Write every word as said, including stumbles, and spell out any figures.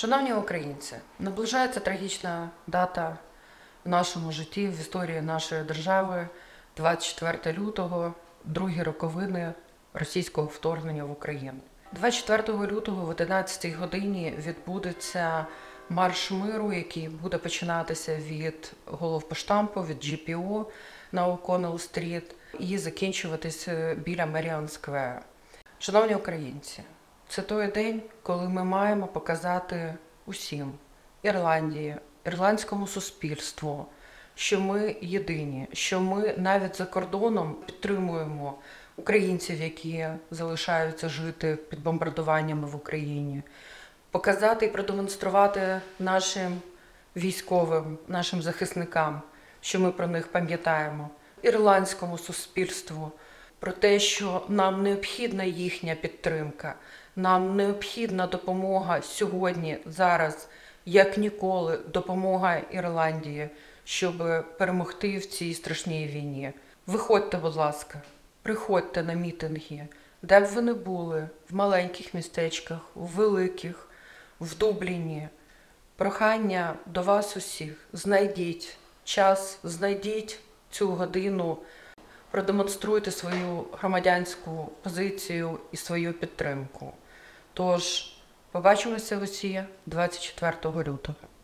Шановні українці, наближається трагічна дата в нашому житті, в історії нашої держави – двадцять четверте лютого, другі роковини російського вторгнення в Україну. двадцять четвертого лютого в одинадцятій годині відбудеться марш миру, який буде починатися від головпоштампу, від джі пі о на О'Коннелл-стріт і закінчуватися біля Меріон-сквер. Шановні українці, це той день, коли ми маємо показати усім – Ірландії, ірландському суспільству, що ми єдині, що ми навіть за кордоном підтримуємо українців, які залишаються жити під бомбардуваннями в Україні. Показати і продемонструвати нашим військовим, нашим захисникам, що ми про них пам'ятаємо, ірландському суспільству, про те, що нам необхідна їхня підтримка, нам необхідна допомога сьогодні, зараз, як ніколи, допомога Ірландії, щоб перемогти в цій страшній війні. Виходьте, будь ласка, приходьте на мітинги, де б ви не були, в маленьких містечках, в великих, в Дубліні. Прохання до вас усіх, знайдіть час, знайдіть цю годину, продемонструйте свою громадянську позицію і свою підтримку. Тож, побачимося усі двадцять четвертого лютого.